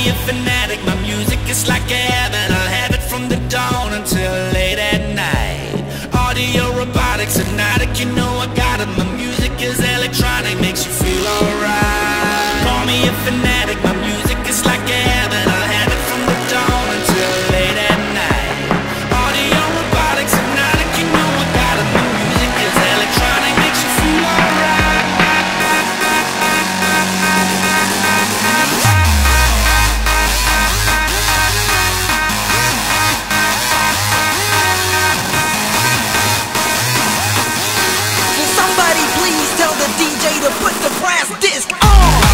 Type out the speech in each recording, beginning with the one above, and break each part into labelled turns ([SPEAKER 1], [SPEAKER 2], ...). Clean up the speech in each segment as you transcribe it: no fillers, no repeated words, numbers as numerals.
[SPEAKER 1] a fanatic, my music is like heaven. I'll have it from the dawn until late at night. Audio robotics, hypnotic, you know I got it. My music is electronic, makes you feel alright. Call me a fanatic, my music is like heaven. I'll have it from the dawn until late at night. Audio robotics, hypnotic, you know I got it. My music is electronic, makes you feel alright.
[SPEAKER 2] Somebody please tell the DJ to put the brass disc on.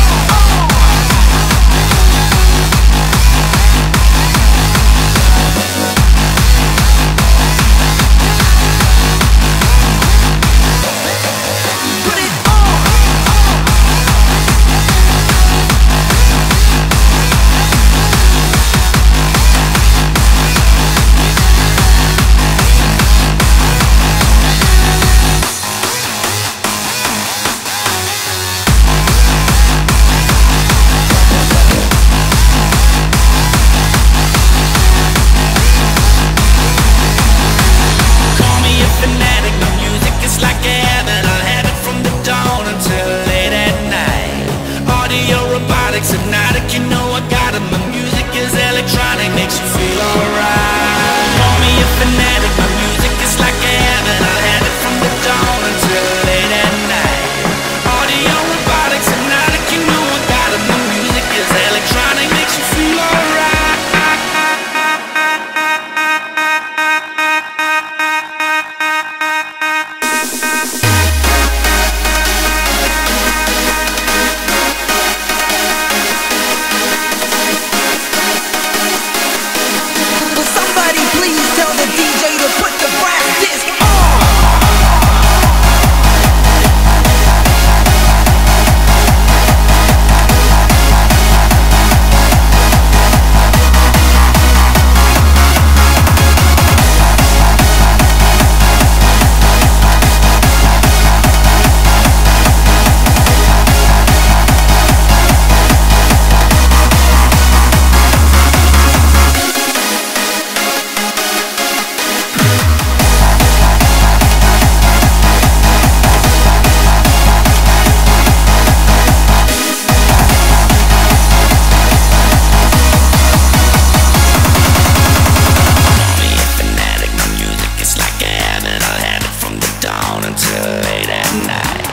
[SPEAKER 2] Hypnotic, you know I got it. My music is electronic, makes you feel alright. Call me a fanatic, my music is like heaven. I'll have it from the dawn until late at night. Audio robotics, hypnotic, you know I got it. My music is electronic, makes you feel alright. Until late at night.